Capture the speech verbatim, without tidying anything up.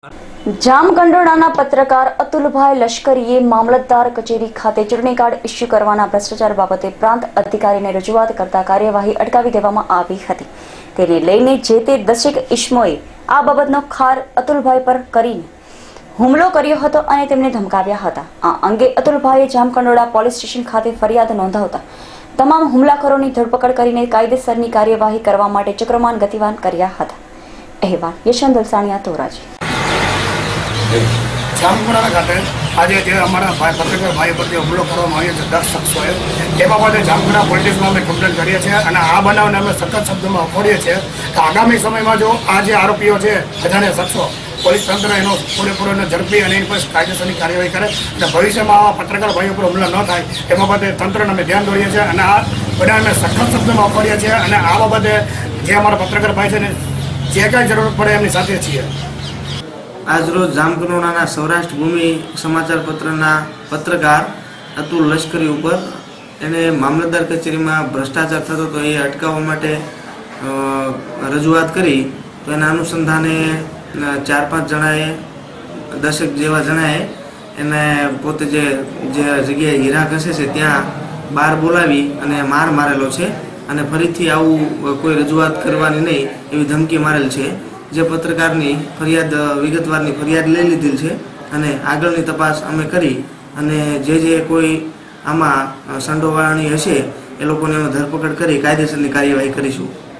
જામકંડોળાના પત્રકાર અતુલભાઈ લશ્કરીએ મામલતદાર કચેરી ખાતે ચૂંટણી કાર્ડ ઇસ્યુ કરવાના ભ્રષ્ટાચાર બાબતે પ્રાંત અધિકારીને રજૂઆત કરતા કાર્યવાહી અટકાવી દેવામાં આવી હતી। તેને લઈને જે તે દસેક ઇસમોએ આ બાબતનો ખાર અતુલભાઈ પર કરીને હુમલો કર્યો હતો અને તેમને ધમકાવ્યા હતા। આ અંગે અતુલભાઈએ જામકંડોળા પોલીસ સ્ટેશન ખાતે ફરિયાદ નોંધાવતા તમામ હુમલાખોરોની ધરપકડ કરીને કાયદેસરની કાર્યવાહી કરવા માટે ચક્રમાન ગતિવાન કર્યા હતા। અહેવાલ યશવંત દલસાણીયા ધોરાજી। જામકંડોળા ખાતે આજે જે અમારા ભાઈ પત્રકાર ભાઈ પર હુમલો કરવામાં આવ્યો છે દસ શખ્સોએ એ બાબતે જામકંડોળા પોલીસ સ્ટેશનમાં અમે કમ્પ્લેન કરીએ છીએ અને આ બનાવને અમે સખત શબ્દોમાં વખોડીએ છીએ કે આગામી સમયમાં જો આ જે આરોપીઓ છે અજાણ્યા શખ્સો પોલીસ તંત્ર એનો પૂરેપૂરો ઝડપી અને એની પર કાયદેસરની કાર્યવાહી કરે અને ભવિષ્યમાં આવા પત્રકાર ભાઈઓ પર હુમલા ન થાય એ બાબતે તંત્રને અમે ધ્યાન દોરીએ છીએ અને આ બનાવને સખત શબ્દોમાં વખોડીએ છીએ અને આ બાબતે જે અમારા પત્રકાર ભાઈ છે ને જે કાંઈ જરૂરત પડે એમની સાથે છીએ। આજરોજ જામકંડોળાના સૌરાષ્ટ્ર ભૂમિ સમાચાર પત્રના પત્રકાર અતુલ લશ્કરી ઉપર એને મામલતદાર કચેરીમાં ભ્રષ્ટાચાર થતો હતો એ અટકાવવા માટે રજૂઆત કરી તો એના અનુસંધાને ચાર પાંચ જણાએ દસેક જેવા જણાએ એને પોતે જે જે જગ્યાએ હીરા ઘસે છે ત્યાં બહાર બોલાવી અને માર મારેલો છે અને ફરીથી આવું કોઈ રજૂઆત કરવાની નહીં એવી ધમકી મારેલ છે। જે પત્રકારની ફરિયાદ વિગતવારની ફરિયાદ લઈ લીધેલ છે અને આગળની તપાસ અમે કરી અને જે જે કોઈ આમાં સંડોવાળાની હશે એ લોકોને અમે ધરપકડ કરી કાયદેસરની કાર્યવાહી કરીશું।